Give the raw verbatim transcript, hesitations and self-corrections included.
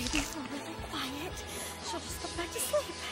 baby's really quiet. She'll just go back to sleep.